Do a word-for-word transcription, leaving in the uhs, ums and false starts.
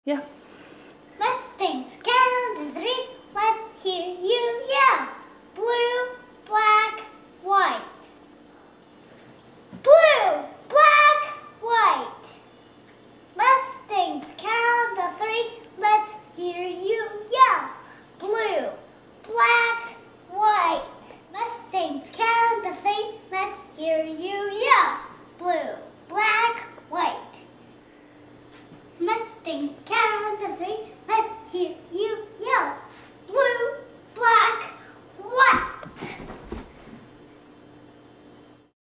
Yeah. Mustangs, count to three. Let's hear you yell. Blue, black, white. Blue, black, white. Mustangs, count to three. Let's hear you yell. Blue, black, white. Mustangs, count to three. Let's hear you yell. Blue, black, white. Mustang, count